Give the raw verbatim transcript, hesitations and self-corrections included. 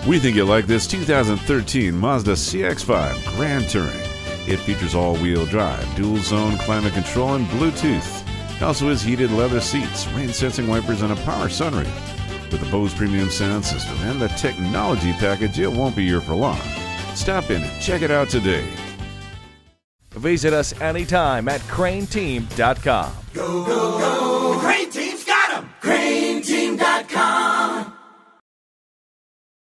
We think you'll like this two thousand thirteen Mazda C X five Grand Touring. It features all-wheel drive, dual-zone climate control, and Bluetooth. It also has heated leather seats, rain-sensing wipers, and a power sunroof. With the Bose premium sound system and the technology package, it won't be here for long. Stop in and check it out today. Visit us anytime at crain team dot com. Go, go, go, Crain Team!